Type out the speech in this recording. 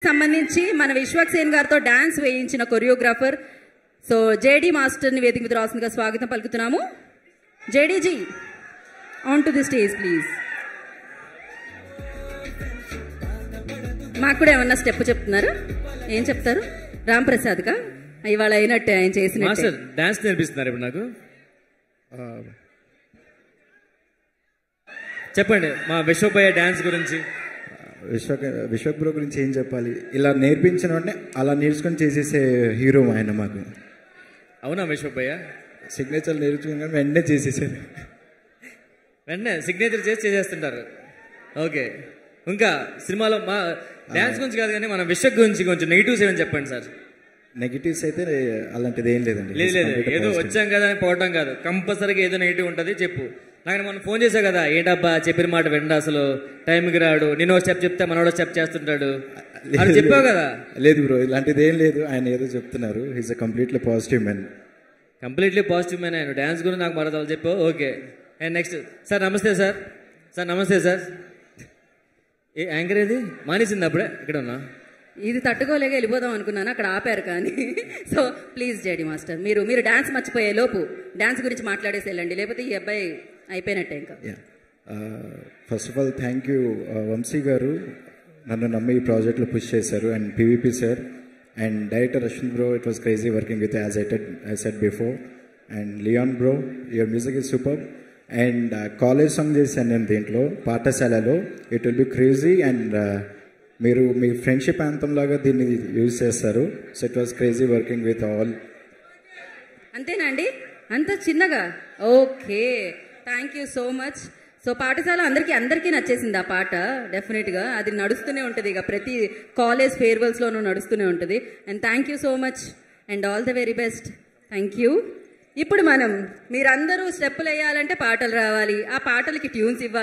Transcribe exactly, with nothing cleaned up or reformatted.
సంబంధించి మన విశ్వక్సేన్ గారితో డాన్స్ వేయించిన కొరియోగ్రాఫర్ సో జేడీ మాస్టర్ని వేదిక మీద రాసిందిగా స్వాగతం పలుకుతున్నాము. JDG on to the stage please. మాకు కూడా ఏమన్నా స్టెప్ చెప్తున్నారు? ఏం చెప్తారు? రామ్ ప్రసాద్గా ఇవాళ అయినట్టే ఆయన చేసిన డాన్స్ నేర్పిస్తున్నారు ఇప్పుడు నాకు. చెప్పండి మా విశ్వభయ్య డాన్స్ గురించి. విశ్వ విశ్వక్ బ్రో గురించి ఏం చెప్పాలి, ఇలా నేర్పించిన వెంటనే అలా నేర్చుకొని చేసేసే హీరో ఆయన మాకు. అవునా విశ్వభయ్య? సిగ్నేచర్ నేర్చుకుని వెంటనే చేసేసారు, వెంటనే సిగ్నేచర్ చేసి చేసేస్తుంటారు. ఓకే, ఇంకా సినిమాలో మా డాన్స్ గురించి కాదు కానీ మన విశ్వక్ గురించి కొంచెం నెగిటివ్స్ ఏమని చెప్పండి సార్. నెగిటివ్స్ అయితే అలాంటిది ఏం లేదండి. లేదు లేదు ఏదో వచ్చాం కదా అని పోవటం కాదు, కంపల్సరీగా ఏదో నెగిటివ్ ఉంటుంది చెప్పు. నాకు మొన్న ఫోన్ చేశావు కదా, ఏంటబ్బా చెప్పిన మాట విండా అసలు టైంకి రాడు, నేను ఒక స్టెప్ చెప్తే మనోడో స్టెప్ చేస్తుంటాడు అని చెప్పావు కదా. లేదు బ్రో ఇలాంటిది ఏం లేదు, ఆయన ఏదో చెప్తున్నారు. Is a completely positive man. Completely positive man ఆయన. డాన్స్ గురించి నాకు మరో చెప్పావు. ఓకే అండ్ నెక్స్ట్ సార్ నమస్తే సార్. సార్ నమస్తే సార్. ఏ యాంకర్ ఏది మానేసింది అప్పుడే ఇక్కడ ఉన్నా. ఇది తట్టుకోలేక వెళ్ళిపోదాం అనుకున్నాను, అక్కడ ఆపారు కానీ. సో ప్లీజ్ జేడీ మాస్టర్ మీరు మీరు డాన్స్ మర్చిపోయే లోపు డాన్స్ గురించి మాట్లాడేసి వెళ్ళండి, లేకపోతే ఈ అబ్బాయి అయిపోయినట్టే ఇంకా. First of all thank you Vamsi గారు, నన్ను నమ్మి ఈ ప్రాజెక్ట్లో పుష్ చేశారు. And PVP sir and director Ashwin bro, it was crazy working with as I I said before. And Leon bro, your music is super. And college song చేశాను నేను దీంట్లో పాఠశాలలో. It will be crazy and మీరు మీ friendship anthem లాగా దీన్ని use చేస్తారు. So it was crazy working with all. అంతేనండి, అంత చిన్నగా? Okay thank you so much. So Pathashala అందరికీ అందరికీ నచ్చేసింది ఆ పాట. డెఫినెట్గా అది నడుస్తూనే ఉంటుంది, ఇక ప్రతి కాలేజ్ ఫేర్వెల్స్లోనూ నడుస్తూనే ఉంటుంది. And thank you so much and all the very best. Thank you. ఇప్పుడు మనం మీరందరూ స్టెప్పులు వేయాలంటే పాటలు రావాలి, ఆ పాటలకి ట్యూన్స్ ఇవ్వాలి.